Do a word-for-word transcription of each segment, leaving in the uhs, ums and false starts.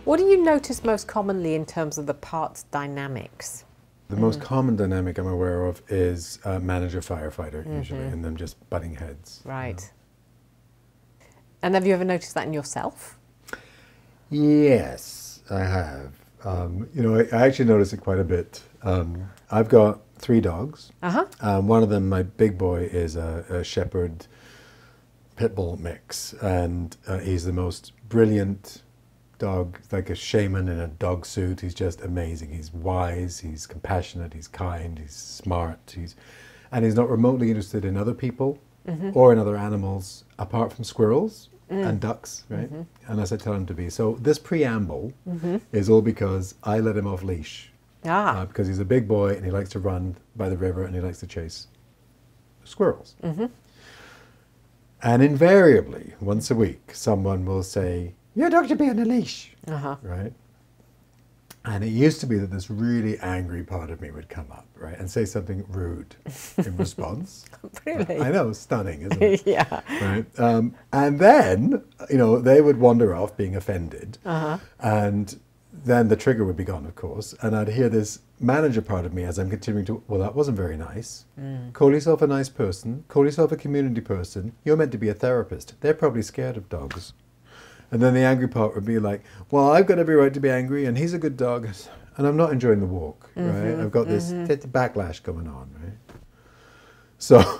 What do you notice most commonly in terms of the parts dynamics? The most common dynamic I'm aware of is uh, manager-firefighter, mm-hmm. usually, and them just butting heads. Right. Yeah. And have you ever noticed that in yourself? Yes, I have. Um, you know, I, I actually notice it quite a bit. Um, I've got three dogs. Uh-huh. Um, one of them, my big boy, is a, a shepherd pit bull mix, and uh, he's the most brilliant dog, like a shaman in a dog suit. He's just amazing. He's wise, he's compassionate, he's kind, he's smart, he's, and he's not remotely interested in other people mm-hmm. or in other animals apart from squirrels mm. and ducks, right? Mm-hmm. Unless I tell him to be. So this preamble mm-hmm. is all because I let him off leash. Ah. Uh, because he's a big boy and he likes to run by the river and he likes to chase squirrels. Mm-hmm. And invariably, once a week, someone will say, your dog should be on a leash, uh-huh. right? And it used to be that this really angry part of me would come up, right, and say something rude in response. Really? I know, stunning, isn't it? Yeah. Right. Um, and then, you know, they would wander off being offended, uh-huh. and then the trigger would be gone, of course, and I'd hear this manager part of me as I'm continuing to, well, that wasn't very nice. Mm. Call yourself a nice person. Call yourself a community person. You're meant to be a therapist. They're probably scared of dogs. And then the angry part would be like, well, I've got every right to be angry, and he's a good dog, and I'm not enjoying the walk, mm-hmm, right? I've got this mm-hmm. backlash going on, right? So,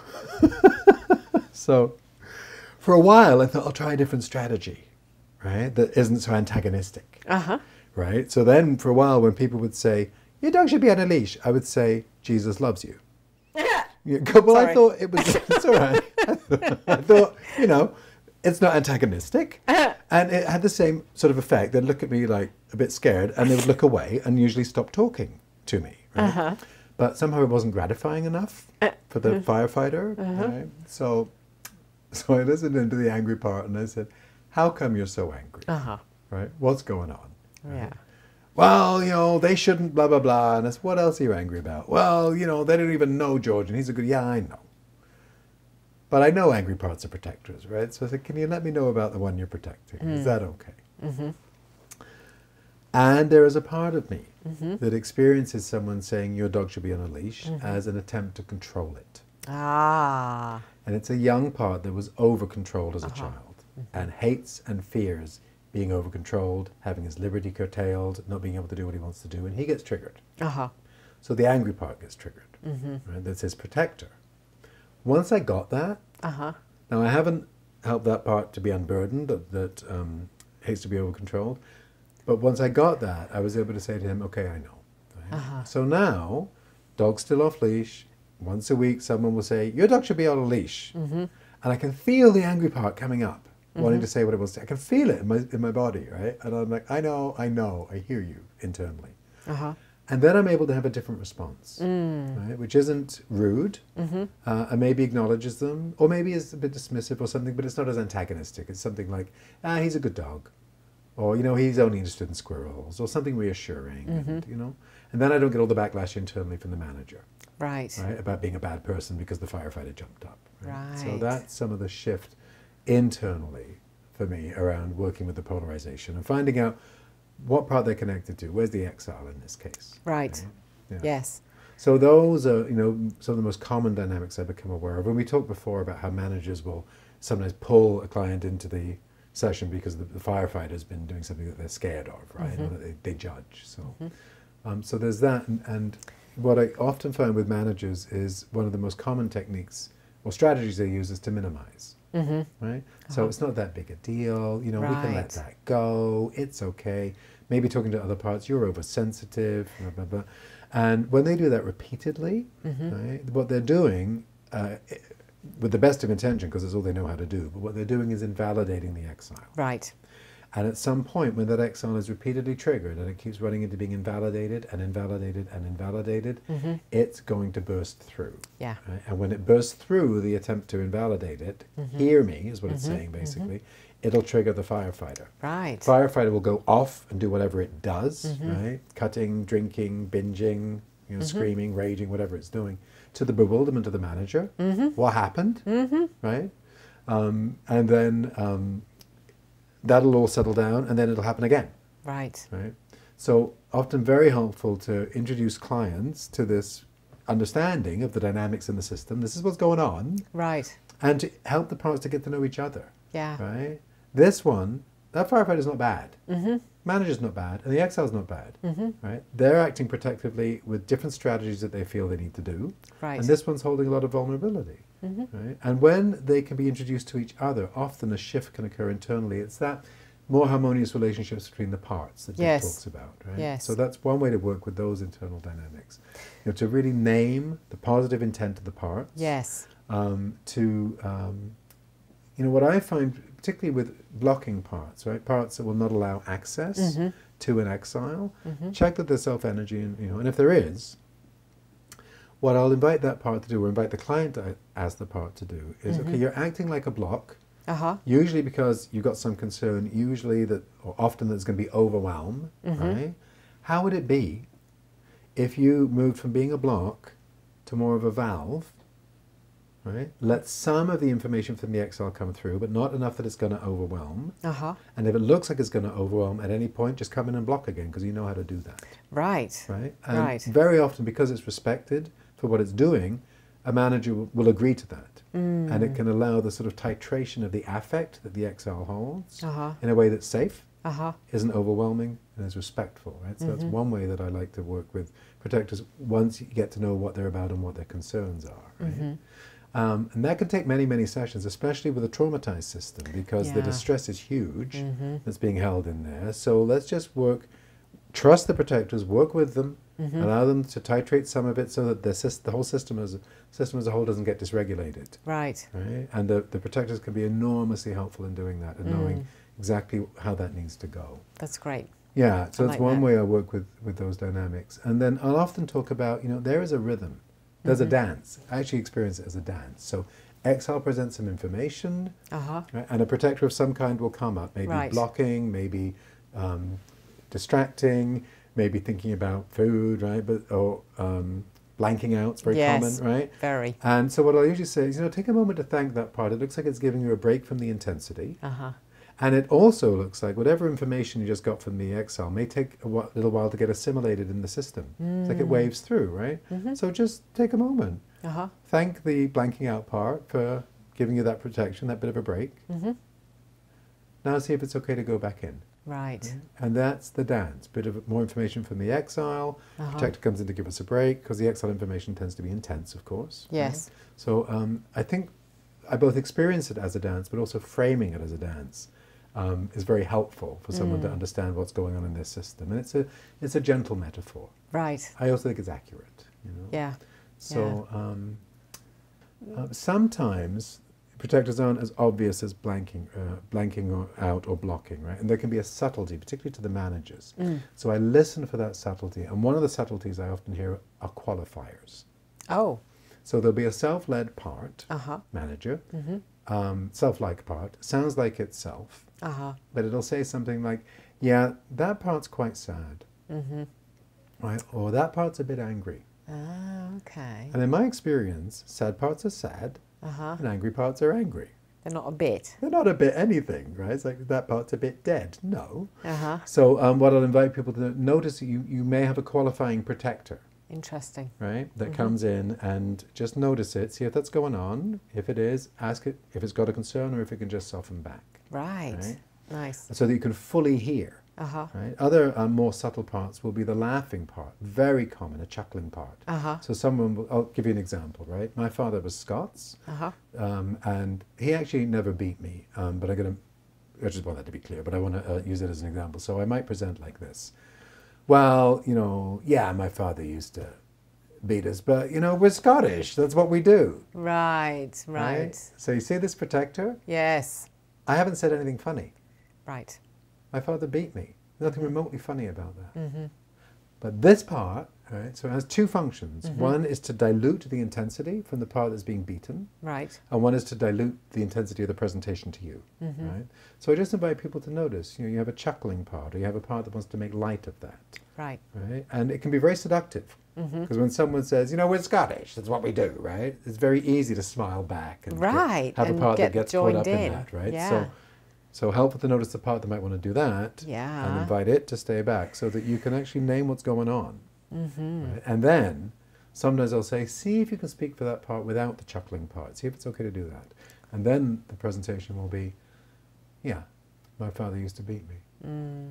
so for a while, I thought I'll try a different strategy, right? That isn't so antagonistic, uh-huh. right? So then for a while, when people would say, your dog should be on a leash, I would say, Jesus loves you. Yeah, well, Sorry. I thought it was, it's all right. I thought, I thought, you know, it's not antagonistic, uh-huh. and it had the same sort of effect. They'd look at me like a bit scared, and they would look away and usually stop talking to me. Right? Uh-huh. But somehow it wasn't gratifying enough for the uh-huh. firefighter. Uh-huh. Right? So, so I listened into the angry part, and I said, "How come you're so angry? Uh-huh. Right? What's going on?" Yeah. Right? Well, you know, they shouldn't. Blah blah blah. And I said, "What else are you angry about?" Well, you know, they don't even know George, and he's a good. Yeah, I know. But I know angry parts are protectors, right? So I said, can you let me know about the one you're protecting? Mm. Is that okay? Mm-hmm. And there is a part of me mm-hmm. that experiences someone saying your dog should be on a leash mm-hmm. as an attempt to control it. Ah. And it's a young part that was over-controlled as uh-huh. a child mm-hmm. and hates and fears being over-controlled, having his liberty curtailed, not being able to do what he wants to do, and he gets triggered. Uh-huh. So the angry part gets triggered. Mm-hmm. Right? That's his protector. Once I got that, uh-huh. now I haven't helped that part to be unburdened, that, that um, hates to be over-controlled, but once I got that, I was able to say to him, okay, I know. Right? Uh-huh. So now, dog's still off leash, once a week someone will say, your dog should be on a leash. Mm-hmm. And I can feel the angry part coming up, mm-hmm. wanting to say what it wants to say. I can feel it in my, in my body, right? And I'm like, I know, I know, I hear you internally. Uh-huh. And then I'm able to have a different response, mm. right? Which isn't rude, mm-hmm. uh, and maybe acknowledges them, or maybe is a bit dismissive or something, but it's not as antagonistic. It's something like, ah, he's a good dog, or, you know, he's only interested in squirrels, or something reassuring, mm-hmm. and, you know? And then I don't get all the backlash internally from the manager. Right. Right, about being a bad person because the firefighter jumped up. Right? Right. So that's some of the shift internally for me around working with the polarization and finding out what part they're connected to. Where's the exile in this case? Right. Okay? Yeah. Yes. So those are, you know, some of the most common dynamics I've become aware of. When we talked before about how managers will sometimes pull a client into the session because the, the firefighter's been doing something that they're scared of, right? Mm-hmm. Or that they, they judge. So, mm-hmm. um, so there's that. And, and what I often find with managers is one of the most common techniques or strategies they use is to minimize. Mm-hmm. Right? Uh-huh. So it's not that big a deal. You know, right. we can let that go. It's okay. Maybe talking to other parts, you're oversensitive, blah, blah, blah. And when they do that repeatedly, mm-hmm. right, what they're doing, uh, with the best of intention, because it's all they know how to do, but what they're doing is invalidating the exile. Right. And at some point, when that exile is repeatedly triggered and it keeps running into being invalidated and invalidated and invalidated, mm-hmm. it's going to burst through. Yeah. Right? And when it bursts through the attempt to invalidate it, mm-hmm. hear me is what mm-hmm. it's saying basically, mm-hmm. it'll trigger the firefighter. Right. Firefighter will go off and do whatever it does, mm-hmm. right? Cutting, drinking, binging, you know, mm-hmm. screaming, raging, whatever it's doing, to the bewilderment of the manager. Mm-hmm. What happened, mm-hmm. right? Um, and then um, that'll all settle down, and then it'll happen again. Right. Right. So often very helpful to introduce clients to this understanding of the dynamics in the system. This is what's going on. Right. And to help the parts to get to know each other. Yeah. Right. This one, that firefighter's not bad. Mm-hmm. Manager's not bad, and the X L's not bad. Mm-hmm. Right. They're acting protectively with different strategies that they feel they need to do. Right. And this one's holding a lot of vulnerability. Mm-hmm. Right. And when they can be introduced to each other, often a shift can occur internally. It's that more harmonious relationships between the parts that Yes. Dick talks about, right? Yes. So that's one way to work with those internal dynamics. You know, to really name the positive intent of the parts. Yes. Um, to, um, you know, what I find, particularly with blocking parts, right? Parts that will not allow access Mm-hmm. to an exile. Mm-hmm. Check that there's self-energy, and you know, and if there is, what I'll invite that part to do, or invite the client to ask the part to do, is Mm-hmm. okay, you're acting like a block. Uh-huh. Usually because you've got some concern, usually that, or often there's going to be overwhelm, Mm-hmm. right? How would it be if you moved from being a block to more of a valve, right? Let some of the information from the X L come through, but not enough that it's going to overwhelm. Uh-huh. And if it looks like it's going to overwhelm at any point, just come in and block again, because you know how to do that, Right. right? And Right. very often, because it's respected for what it's doing, a manager will, will agree to that. Mm. And it can allow the sort of titration of the affect that the X L holds Uh-huh. in a way that's safe, Uh-huh. isn't overwhelming, and is respectful, right? So that's Mhm. one way that I like to work with protectors once you get to know what they're about and what their concerns are, right? Mhm. Um, and that can take many, many sessions, especially with a traumatized system, because the Yeah. distress is huge Mhm. that's being held in there. So let's just work, trust the protectors, work with them, Mhm. allow them to titrate some of it so that the, syst- the whole system as, system as a whole doesn't get dysregulated. Right. Right? And the, the protectors can be enormously helpful in doing that and knowing Mm. exactly how that needs to go. That's great. Yeah, so I that's like one that. way I work with, with those dynamics. And then I'll often talk about, you know, there is a rhythm. There's Mhm. a dance. I actually experience it as a dance. So X L presents some information, Uh-huh. right, and a protector of some kind will come up. Maybe Right. blocking, maybe um, distracting, maybe thinking about food, right? But or um, blanking out, it's very Yes. common, right? Very. And so what I usually say is, you know, take a moment to thank that part. It looks like it's giving you a break from the intensity. Uh-huh. And it also looks like whatever information you just got from the X L may take a wh- little while to get assimilated in the system. It's like it Mm. waves through, right? Mhm. So just take a moment. Uh-huh. Thank the blanking out part for giving you that protection, that bit of a break. Mhm. Now see if it's okay to go back in. Right. And that's the dance. Bit of more information from the exile. Uh-huh. Protector comes in to give us a break, because the exile information tends to be intense, of course. Yes. Right? So um, I think I both experience it as a dance, but also framing it as a dance um, is very helpful for someone to Mm. understand what's going on in their system. And it's a it's a gentle metaphor. Right. I also think it's accurate. You know? Yeah. So um, uh, sometimes protectors aren't as obvious as blanking, uh, blanking or out or blocking, right? And there can be a subtlety, particularly to the managers. Mm. So I listen for that subtlety, and one of the subtleties I often hear are qualifiers. Oh. So there'll be a self-led part, Uh-huh. manager, Mm-hmm. um, self-like part, sounds like itself, Uh-huh. but it'll say something like, yeah, that part's quite sad, Mm-hmm. right? Or that part's a bit angry. Ah, okay. And in my experience, sad parts are sad, Uh-huh. and angry parts are angry. They're not a bit. They're not a bit anything, right? It's like that part's a bit dead. No. Uh-huh. So um, what I'll invite people to notice, you, you may have a qualifying protector, Interesting. right? That Mhm. comes in, and just notice it, see if that's going on. If it is, ask it if it's got a concern or if it can just soften back, Right. right? Nice. So that you can fully hear, Uh-huh. right? Other um, more subtle parts will be the laughing part, very common, a chuckling part. Uh-huh. So someone will, I'll give you an example, right? My father was Scots, Uh-huh. um, and he actually never beat me, um, but I'm going to, I just want that to be clear, but I want to uh, use it as an example. So I might present like this. Well, you know, yeah, my father used to beat us, but, you know, we're Scottish. That's what we do. Right, right. So you see this protector? Yes. I haven't said anything funny. Right. My father beat me. Nothing remotely funny about that. Mm-hmm. But this part, right, so it has two functions. Mhm. One is to dilute the intensity from the part that's being beaten, Right. and one is to dilute the intensity of the presentation to you, Mm-hmm. right? So I just invite people to notice, you know, you have a chuckling part, or you have a part that wants to make light of that, Right. right? And it can be very seductive, Mm-hmm. because when someone says, you know, we're Scottish, that's what we do, right? It's very easy to smile back and get- Right, have and a part get that gets caught joined up in. in. that, right? Yeah. So So helpful to notice the part that might want to do that, Yeah. and invite it to stay back so that you can actually name what's going on. Mm-hmm. Right? And then sometimes I'll say, see if you can speak for that part without the chuckling part. See if it's okay to do that. And then the presentation will be, yeah, my father used to beat me. Mm.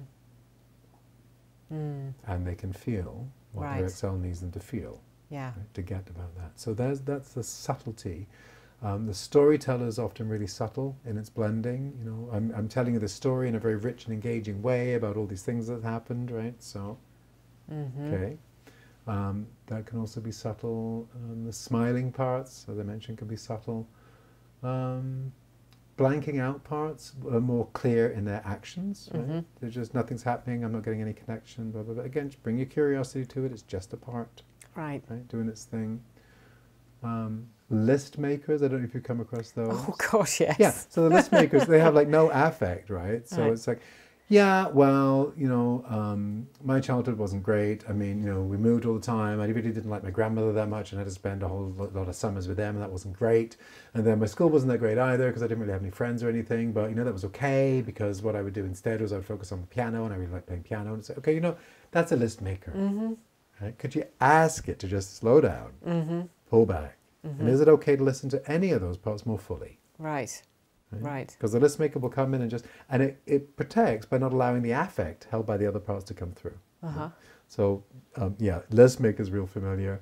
Mm. And they can feel what Right. their X L needs them to feel. Yeah. Right, to get about that. So there's, that's the subtlety. Um, the storyteller is often really subtle in its blending. You know, I'm, I'm telling you the story in a very rich and engaging way about all these things that happened, right? So, Mm-hmm. okay. Um, that can also be subtle. Um, the smiling parts, as I mentioned, can be subtle. Um, blanking out parts are more clear in their actions. Right? Mm-hmm. There's just nothing's happening, I'm not getting any connection, blah, blah, blah. Again, just bring your curiosity to it. It's just a part. Right. Right, doing its thing. Um, list makers, I don't know if you've come across those. Oh gosh, yes. Yeah, so the list makers, they have like no affect, right? So Right. it's like, yeah, well, you know, um, my childhood wasn't great. I mean, you know, we moved all the time. I really didn't like my grandmother that much and I had to spend a whole lot lot of summers with them and that wasn't great. And then my school wasn't that great either because I didn't really have any friends or anything, but you know, that was okay because what I would do instead was I would focus on the piano and I really liked playing piano and say, okay, you know, that's a list maker. Mm-hmm. Right? Could you ask it to just slow down, Mm-hmm. pull back? Mm-hmm. And is it okay to listen to any of those parts more fully? Right. Right. Because the list maker will come in and just, and it, it protects by not allowing the affect held by the other parts to come through. Uh-huh. So, um, yeah, list maker is real familiar.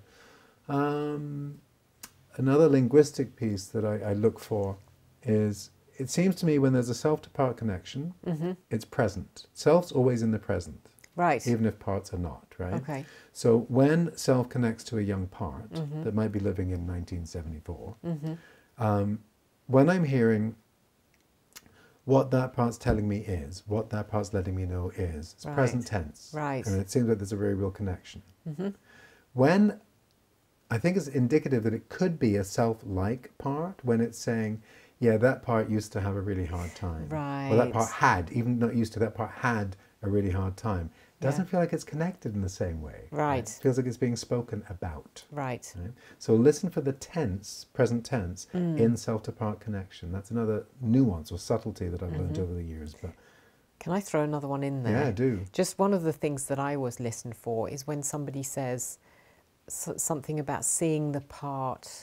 Um, another linguistic piece that I, I look for is, it seems to me when there's a self to part connection, Mm-hmm. it's present. Self's always in the present. Right. Even if parts are not, right? Okay. So when self connects to a young part Mm-hmm. that might be living in nineteen seventy-four, Mm-hmm. um, when I'm hearing what that part's telling me is, what that part's letting me know is, it's Right. present tense. Right. And it seems like there's a very real connection. Mm-hmm. When I think it's indicative that it could be a self-like part, when it's saying, yeah, that part used to have a really hard time. Or that Right. part had, even not used to, that part had a really hard time. Doesn't Yeah. feel like it's connected in the same way. Right. It feels like it's being spoken about. Right. Right? So listen for the tense, present tense, Mm. in self-to-part connection. That's another nuance or subtlety that I've learned Mhm. over the years. But Can I throw another one in there? yeah, do. Just one of the things that I always listen for is when somebody says s- something about seeing the part.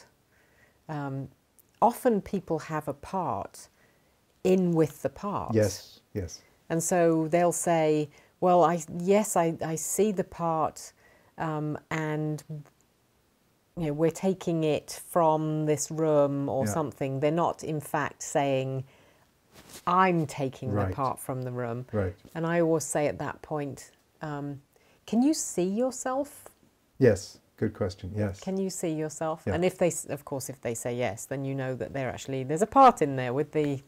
Um, often people have a part in with the part. Yes, yes. And so they'll say, well, I yes, I, I see the part um, and you know, we're taking it from this room or Yeah. something. They're not, in fact, saying, I'm taking Right. the part from the room. Right. And I always say at that point, um, can you see yourself? Yes, good question. Yes. Can you see yourself? Yeah. And if they, s- of course, if they say yes, then you know that they're actually, there's a part in there with the,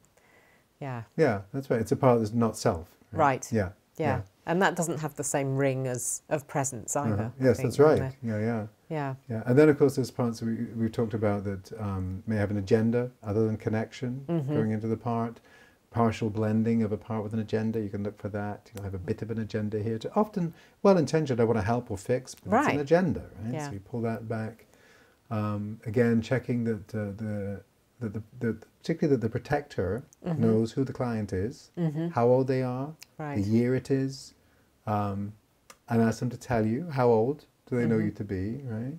yeah, Yeah, that's right. It's a part that's not self. right. Yeah. Yeah. And that doesn't have the same ring as of presence either. Uh-huh. I Yes, think, that's doesn't right. it? Yeah, yeah. Yeah. Yeah, and then of course there's parts we, we've talked about that um, may have an agenda other than connection Mhm. going into the part. Partial blending of a part with an agenda, you can look for that. You know, have a bit of an agenda here. To often well-intentioned, I want to help or fix, but it's Right. an agenda, right? Yeah. So you pull that back. Um, again, checking that uh, the, the, the, the particularly that the protector Mhm. knows who the client is, Mhm. how old they are, Right. the year it is, um, and ask them to tell you how old do they know Mhm. you to be, right?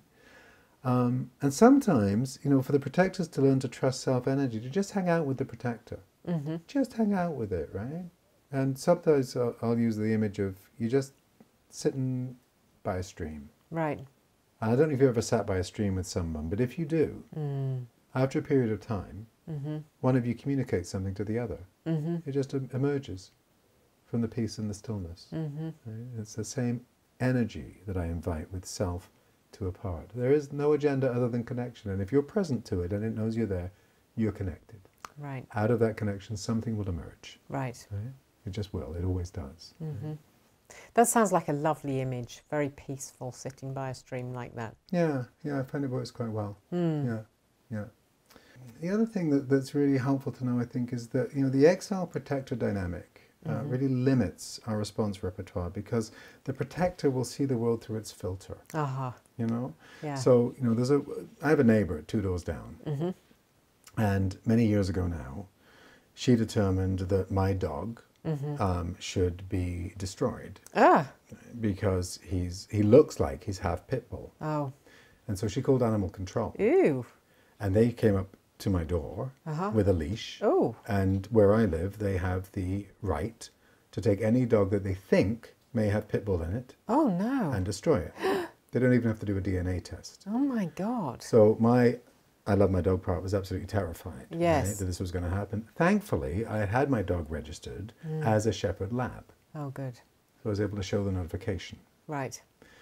Um, and sometimes, you know, for the protectors to learn to trust self-energy, to just hang out with the protector. Mhm. Just hang out with it, right? And sometimes I'll, I'll use the image of you just sitting by a stream. Right. And I don't know if you've ever sat by a stream with someone, but if you do, Mm. after a period of time, Mhm. one of you communicates something to the other. Mhm. It just em- emerges from the peace and the stillness. Mhm. Right? It's the same energy that I invite with self to a part. There is no agenda other than connection. And if you're present to it and it knows you're there, you're connected. Right. Out of that connection, something will emerge. Right. Right? It just will. It always does. Mhm. That sounds like a lovely image. Very peaceful, sitting by a stream like that. Yeah, yeah, I find it works quite well. Mm. Yeah, yeah. The other thing that, that's really helpful to know, I think, is that, you know, the exile protector dynamic uh, Mhm. really limits our response repertoire because the protector will see the world through its filter, Aha. you know? Yeah. So, you know, there's a, I have a neighbor two doors down, Mhm. and many years ago now, she determined that my dog mm-hmm. um, should be destroyed. Ah. Because he's he looks like he's half pit bull. Oh. And so she called animal control. Ew. And they came up to my door uh-huh. with a leash. Oh. And where I live, they have the right to take any dog that they think may have pit bull in it. Oh, no. And destroy it. They don't even have to do a D N A test. Oh, my God. So my I love my dog part was absolutely terrified yes. right, that this was going to happen. Thankfully, I had my dog registered mm. as a shepherd lab. Oh, good. So I was able to show the notification. Right.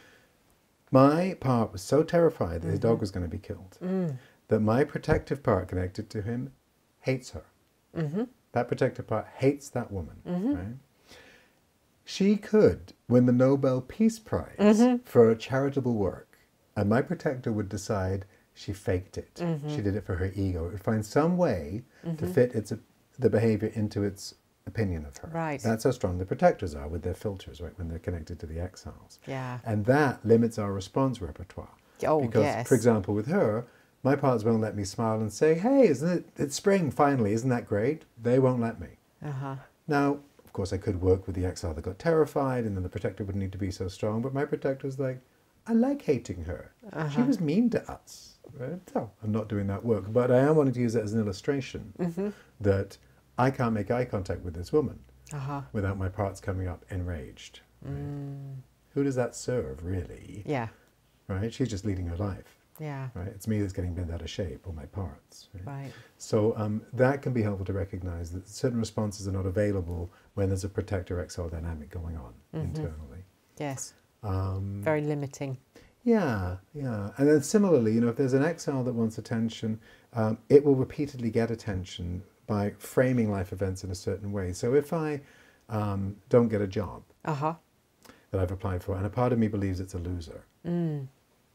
My part was so terrified that mm-hmm. his dog was going to be killed mm. that my protective part connected to him hates her. Mm-hmm. That protective part hates that woman. Mm-hmm. Right? She could win the Nobel Peace Prize mm-hmm. for charitable work, and my protector would decide she faked it. Mm-hmm. She did it for her ego. It would find some way mm-hmm. to fit its the behavior into its opinion of her. Right. That's how strong the protectors are with their filters, right, when they're connected to the exiles. Yeah. And that limits our response repertoire. Oh, because, yes. for example, with her, my parts won't let me smile and say, hey, isn't it, it's spring finally, isn't that great? They won't let me. Uh-huh. Now, of course, I could work with the exile that got terrified, and then the protector wouldn't need to be so strong, but my protector was like, I like hating her. Uh-huh. She was mean to us. Right? So I'm not doing that work, but I am wanting to use it as an illustration mm-hmm. that I can't make eye contact with this woman uh-huh. without my parts coming up enraged. Right? Mm. Who does that serve, really? Yeah. Right? She's just leading her life. Yeah. Right? It's me that's getting bent out of shape, or my parts. Right. Right. So um, that can be helpful to recognize that certain responses are not available when there's a protector-exile dynamic going on mm-hmm. internally. Yes. Um, Very limiting. Yeah, yeah. And then similarly, you know, if there's an exile that wants attention, um, it will repeatedly get attention by framing life events in a certain way. So if I um, don't get a job uh-huh. that I've applied for, and a part of me believes it's a loser, mm.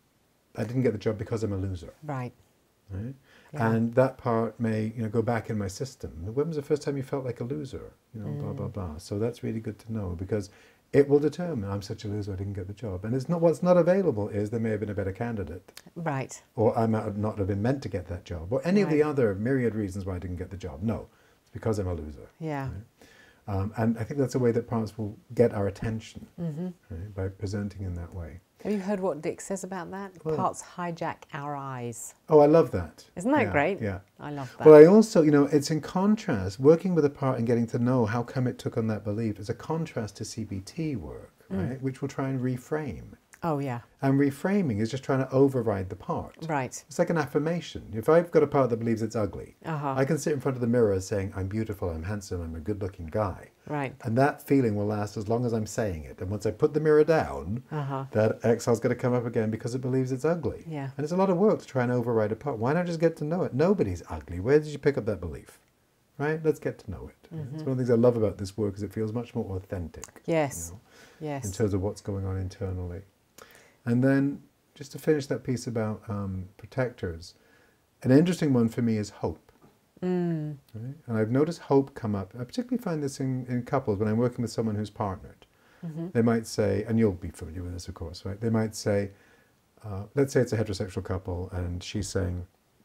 I didn't get the job because I'm a loser. Right. Right? Yeah. And that part may, you know, go back in my system. When was the first time you felt like a loser? You know, mm. blah, blah, blah. So that's really good to know, because it will determine I'm such a loser I didn't get the job. And it's not what's not available is there may have been a better candidate. Right. Or I might have not have been meant to get that job. Or any right. of the other myriad reasons why I didn't get the job. No, it's because I'm a loser. Yeah. Right? Um, and I think that's a way that parents will get our attention mm-hmm. right, by presenting in that way. Have you heard what Dick says about that? Well, parts hijack our eyes. Oh, I love that. Isn't that yeah, great? Yeah. I love that. Well, I also, you know, it's in contrast, working with a part and getting to know how come it took on that belief is a contrast to C B T work, mm. right, which will try and reframe. Oh, yeah. And reframing is just trying to override the part. Right. It's like an affirmation. If I've got a part that believes it's ugly, uh-huh. I can sit in front of the mirror saying, I'm beautiful, I'm handsome, I'm a good-looking guy. Right. And that feeling will last as long as I'm saying it. And once I put the mirror down, uh-huh. that exile's going to come up again because it believes it's ugly. Yeah. And it's a lot of work to try and override a part. Why not just get to know it? Nobody's ugly. Where did you pick up that belief? Right? Let's get to know it. Mm-hmm. It's one of the things I love about this work is it feels much more authentic. Yes. You know, yes. in terms of what's going on internally. And then, just to finish that piece about um, protectors, an interesting one for me is hope. Mm. Right? And I've noticed hope come up. I particularly find this in, in couples when I'm working with someone who's partnered. Mm-hmm. They might say, and you'll be familiar with this, of course, right? They might say, uh, let's say it's a heterosexual couple, and she's saying,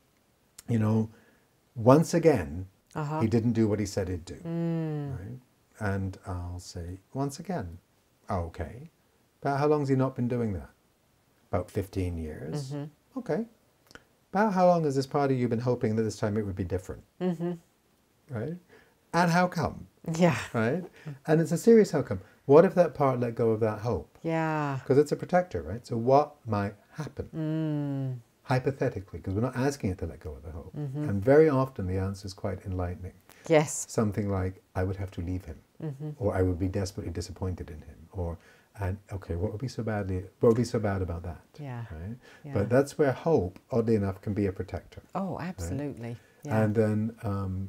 you know, once again, uh-huh. he didn't do what he said he'd do. Mm. Right? And I'll say, once again, okay. But how long's he not been doing that? About fifteen years. Mm-hmm. Okay. About how long has this part of you been hoping that this time it would be different? Mm-hmm. Right? And how come? Yeah. Right? And it's a serious how come. What if that part let go of that hope? Yeah. Because it's a protector, right? So what might happen? Mm. Hypothetically, because we're not asking it to let go of the hope. Mm-hmm. And very often the answer is quite enlightening. Yes. Something like, I would have to leave him. Mm-hmm. Or I would be desperately disappointed in him. Or And okay, what would be so badly? What would be so bad about that? Yeah. Right. Yeah. But that's where hope, oddly enough, can be a protector. Oh, absolutely. Right? Yeah. And then um,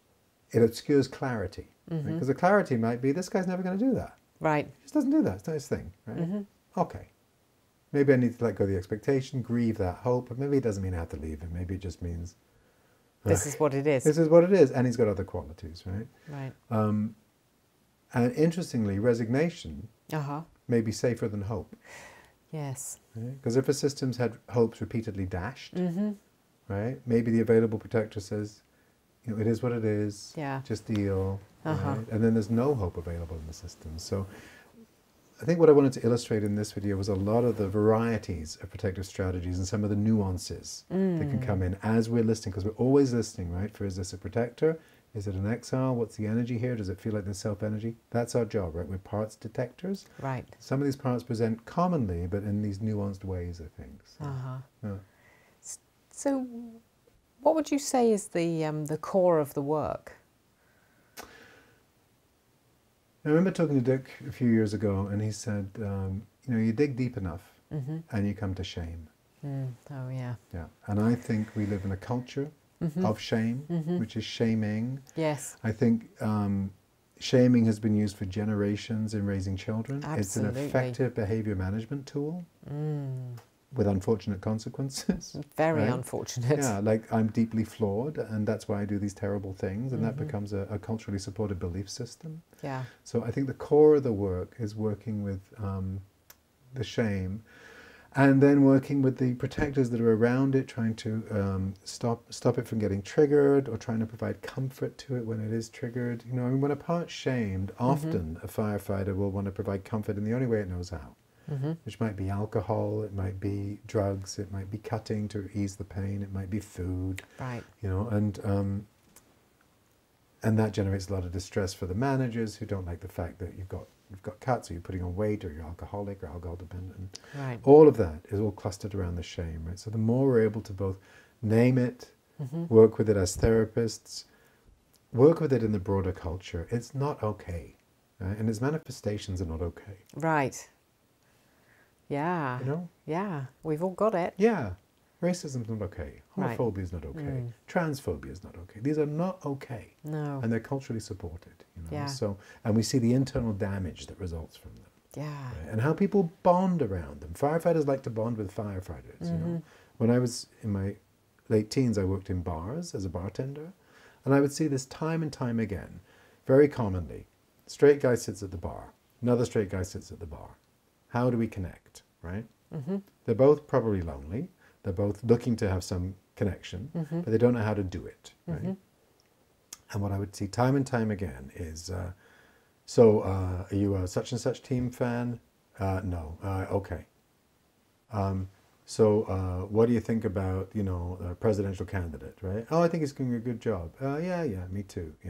it obscures clarity, because mm-hmm. right? the clarity might be this guy's never going to do that. Right. He just doesn't do that. It's not his thing. Right. Mm-hmm. Okay. Maybe I need to let go of the expectation, grieve that hope. But maybe it doesn't mean I have to leave him. Maybe it just means uh, this is what it is. This is what it is, and he's got other qualities, right? Right. Um, and interestingly, resignation. Uh huh. May be safer than hope. Yes. Because right? if a system's had hopes repeatedly dashed, mm-hmm. right, maybe the available protector says, you know, it is what it is. Yeah. Just deal. Uh-huh. Right? And then there's no hope available in the system. So I think what I wanted to illustrate in this video was a lot of the varieties of protective strategies and some of the nuances mm. that can come in as we're listening, because we're always listening, right? For is this a protector? Is it an exile? What's the energy here? Does it feel like there's self-energy? That's our job, right? We're parts detectors. Right. Some of these parts present commonly, but in these nuanced ways, I think. So, uh-huh. yeah. So what would you say is the, um, the core of the work? I remember talking to Dick a few years ago, and he said, um, you know, you dig deep enough, mm-hmm. and you come to shame. Mm. Oh, yeah. Yeah. And I think we live in a culture mm-hmm. of shame, mm-hmm. which is shaming. Yes. I think um, shaming has been used for generations in raising children. Absolutely. It's an effective behavior management tool mm. with unfortunate consequences. Very right? unfortunate. Yeah, like I'm deeply flawed, and that's why I do these terrible things, and mm-hmm. that becomes a, a culturally supported belief system. Yeah. So I think the core of the work is working with um, the shame, and then working with the protectors that are around it, trying to um, stop stop it from getting triggered, or trying to provide comfort to it when it is triggered. You know, I mean, when a part's shamed, often mm-hmm. a firefighter will want to provide comfort in the only way it knows how, mm-hmm. which might be alcohol, it might be drugs, it might be cutting to ease the pain, it might be food. Right. You know, and um, and that generates a lot of distress for the managers who don't like the fact that you've got you've got cuts, or you're putting on weight, or you're alcoholic or alcohol dependent. Right. All of that is all clustered around the shame, right? So the more we're able to both name it, mm-hmm. work with it as therapists, work with it in the broader culture, it's not okay, right? And its manifestations are not okay. Right. Yeah. You know? Yeah. We've all got it. Yeah. Racism's not okay. Right. Homophobia is not okay. Mm. Transphobia is not okay. These are not okay. No. And they're culturally supported. You know? Yeah. So, and we see the internal damage that results from them. Yeah. Right? And how people bond around them. Firefighters like to bond with firefighters. Mm-hmm. You know? When I was in my late teens, I worked in bars as a bartender. And I would see this time and time again, very commonly. Straight guy sits at the bar. Another straight guy sits at the bar. How do we connect, right? Mm-hmm. They're both probably lonely. They're both looking to have some connection, mm-hmm. but they don't know how to do it, right? Mm-hmm. And what I would see time and time again is, uh, so uh, are you a such and such team fan? Uh, no. Uh, okay. Um, so uh, what do you think about, you know, a presidential candidate, right? Oh, I think he's doing a good job. Uh, yeah, yeah, me too, yeah.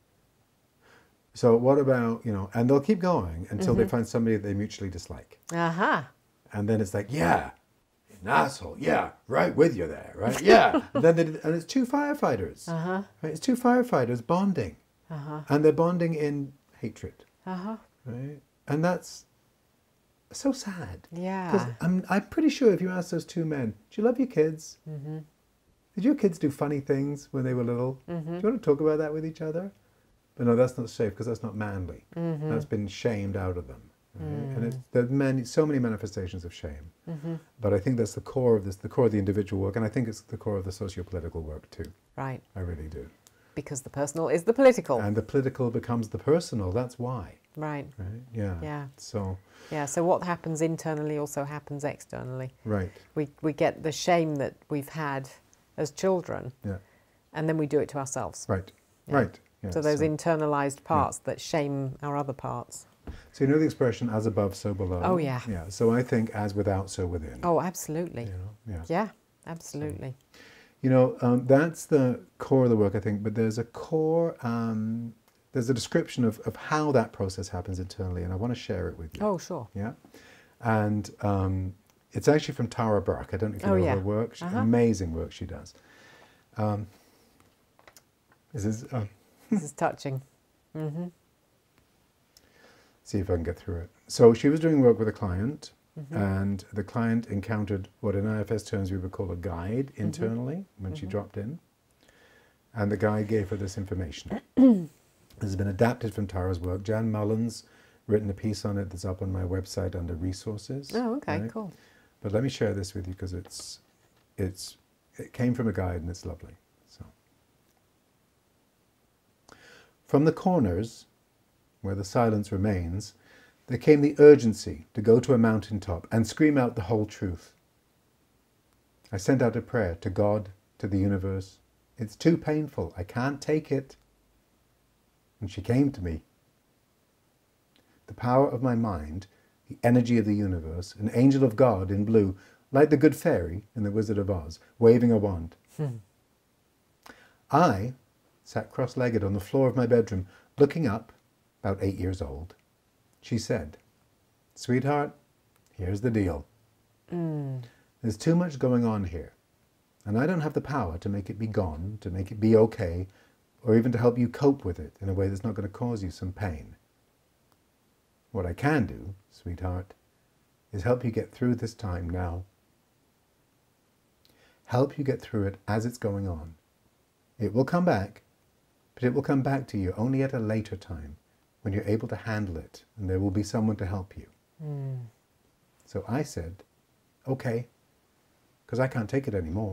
So what about, you know, and they'll keep going until mm-hmm. they find somebody that they mutually dislike. Uh-huh. And then it's like, yeah, an asshole, yeah, right with you there, right? Yeah. and then they, and it's two firefighters. Uh-huh. Right? It's two firefighters bonding. Uh-huh. And they're bonding in hatred. Uh-huh. Right? And that's so sad. Yeah. Because I'm, I'm pretty sure if you ask those two men, do you love your kids? Mm-hmm. Did your kids do funny things when they were little? Mm-hmm. Do you want to talk about that with each other? But no, that's not safe because that's not manly. Mm-hmm. That's been shamed out of them. Right? Mm. And it's, there are many, so many manifestations of shame. Mm-hmm. But I think that's the core of this, the core of the individual work, and I think it's the core of the socio-political work too. Right. I really do. Because the personal is the political. And the political becomes the personal, that's why. Right. Right? Yeah. Yeah. So. Yeah, so what happens internally also happens externally. Right. We, we get the shame that we've had as children. Yeah. And then we do it to ourselves. Right. Yeah. Right. Yeah, so those so, internalized parts yeah. that shame our other parts. So you know the expression, as above, so below? Oh, yeah. Yeah, so I think as without, so within. Oh, absolutely. You know? Yeah. Yeah, absolutely. So, you know, um, that's the core of the work, I think, but there's a core, um, there's a description of, of how that process happens internally, and I want to share it with you. Oh, sure. Yeah. And um, it's actually from Tara Brach. I don't know if you oh, know yeah. her work. She, uh-huh. Amazing work she does. Um, this is... Uh, This is touching. Mm-hmm. See if I can get through it. So she was doing work with a client, mm-hmm. and the client encountered what in I F S terms we would call a guide internally mm-hmm. when mm-hmm. she dropped in. And the guide gave her this information. This has been adapted from Tara's work. Jan Mullen's written a piece on it that's up on my website under resources. Oh, okay, right? cool. But let me share this with you because it's, it's, it came from a guide and it's lovely. So. From the corners, where the silence remains, there came the urgency to go to a mountaintop and scream out the whole truth. I sent out a prayer to God, to the universe, It's too painful. I can't take it. And she came to me. The power of my mind, the energy of the universe, an angel of God in blue, like the good fairy in The Wizard of Oz, waving a wand. Hmm. I sat cross-legged on the floor of my bedroom, looking up, about eight years old. She said, "Sweetheart, here's the deal. Mm. There's too much going on here, and I don't have the power to make it be gone, to make it be okay, or even to help you cope with it in a way that's not going to cause you some pain. What I can do, sweetheart, is help you get through this time now. Help you get through it as it's going on. It will come back, but it will come back to you only at a later time, when you're able to handle it, and there will be someone to help you." Mm. So I said, "Okay, because I can't take it anymore."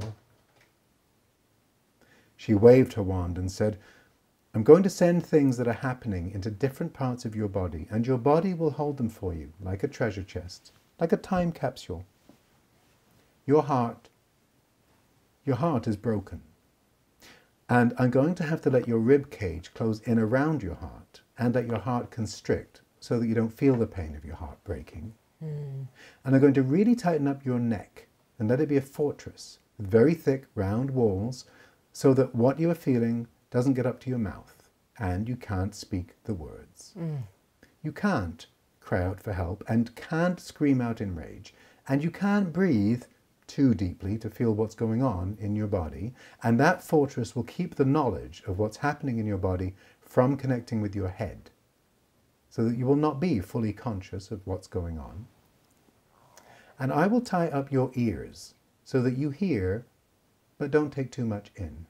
She waved her wand and said, "I'm going to send things that are happening into different parts of your body, and your body will hold them for you, like a treasure chest, like a time capsule. Your heart, your heart is broken. And I'm going to have to let your rib cage close in around your heart and let your heart constrict so that you don't feel the pain of your heart breaking. Mm. And I'm going to really tighten up your neck and let it be a fortress with very thick, round walls so that what you are feeling doesn't get up to your mouth and you can't speak the words. Mm. You can't cry out for help and can't scream out in rage and you can't breathe too deeply to feel what's going on in your body, and that fortress will keep the knowledge of what's happening in your body from connecting with your head, so that you will not be fully conscious of what's going on. And I will tie up your ears so that you hear, but don't take too much in.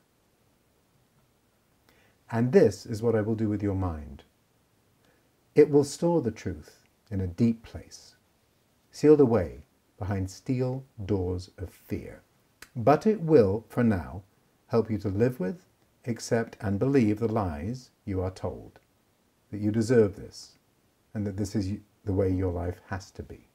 And this is what I will do with your mind. It will store the truth in a deep place, sealed away behind steel doors of fear. But it will, for now, help you to live with, accept, and believe the lies you are told, that you deserve this, and that this is the way your life has to be.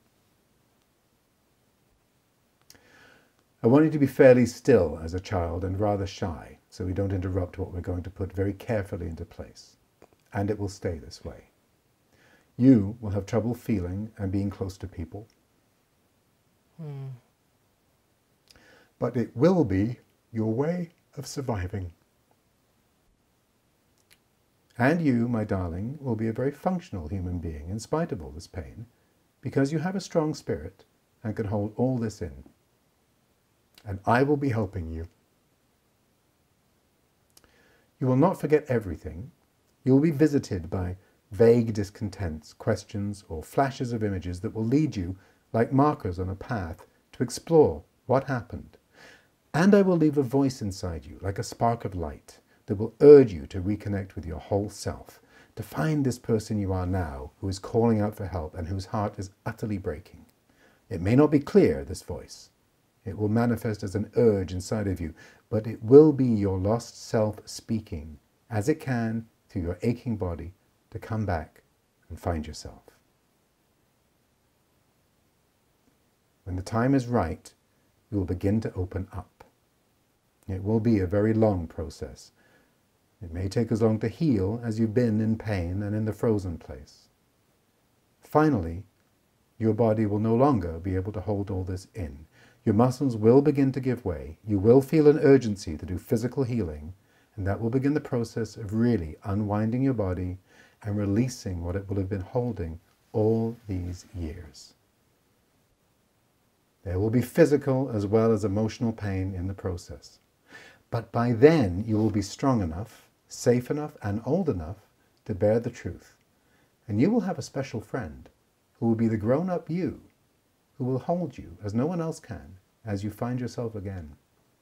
I want you to be fairly still as a child and rather shy, so we don't interrupt what we're going to put very carefully into place. And it will stay this way. You will have trouble feeling and being close to people. Hmm. But it will be your way of surviving. And you, my darling, will be a very functional human being in spite of all this pain, because you have a strong spirit and can hold all this in. And I will be helping you. You will not forget everything. You will be visited by vague discontents, questions, or flashes of images that will lead you like markers on a path, to explore what happened. And I will leave a voice inside you, like a spark of light, that will urge you to reconnect with your whole self, to find this person you are now, who is calling out for help and whose heart is utterly breaking. It may not be clear, this voice. It will manifest as an urge inside of you, but it will be your lost self speaking, as it can, through your aching body, to come back and find yourself. When the time is right, you will begin to open up. It will be a very long process. It may take as long to heal as you've been in pain and in the frozen place. Finally, your body will no longer be able to hold all this in. Your muscles will begin to give way. You will feel an urgency to do physical healing, and that will begin the process of really unwinding your body and releasing what it will have been holding all these years. There will be physical as well as emotional pain in the process. But by then you will be strong enough, safe enough, and old enough to bear the truth. And you will have a special friend who will be the grown-up you, who will hold you as no one else can as you find yourself again.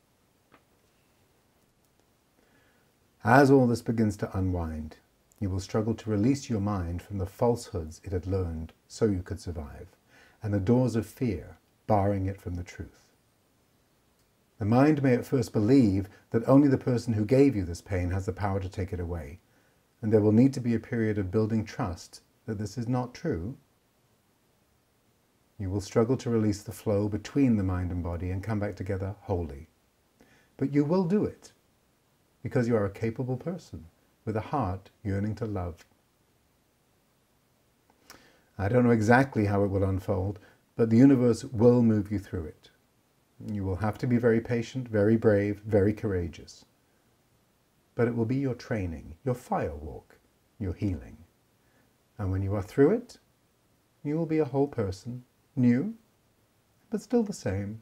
As all this begins to unwind, you will struggle to release your mind from the falsehoods it had learned so you could survive, and the doors of fear barring it from the truth. The mind may at first believe that only the person who gave you this pain has the power to take it away, and there will need to be a period of building trust that this is not true. You will struggle to release the flow between the mind and body and come back together wholly. But you will do it. because you are a capable person with a heart yearning to love. I don't know exactly how it will unfold, but the universe will move you through it. You will have to be very patient, very brave, very courageous. But it will be your training, your fire walk, your healing. And when you are through it, you will be a whole person, new, but still the same.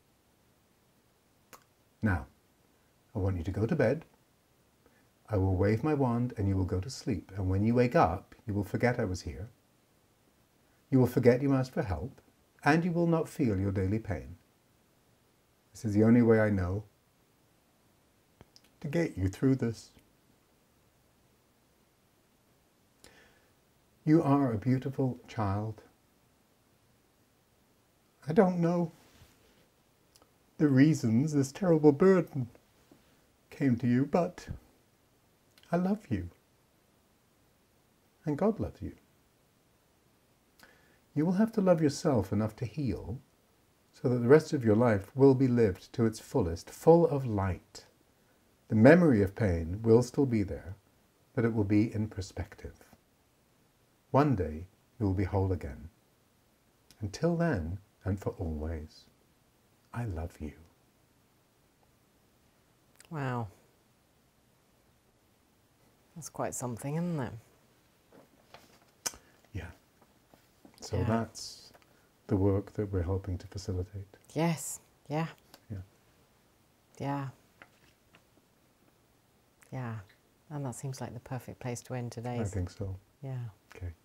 Now, I want you to go to bed. I will wave my wand and you will go to sleep. And when you wake up, you will forget I was here. You will forget you asked for help, and you will not feel your daily pain. This is the only way I know to get you through this. You are a beautiful child. I don't know the reasons this terrible burden came to you, but I love you. And God loves you. You will have to love yourself enough to heal so that the rest of your life will be lived to its fullest, full of light. The memory of pain will still be there, but it will be in perspective. One day you will be whole again. Until then, and for always, I love you. Wow. That's quite something, isn't it? Yeah. So Yeah. that's the work that we're helping to facilitate. Yes. Yeah. Yeah. Yeah. Yeah. And that seems like the perfect place to end today. I think so. Yeah. Okay.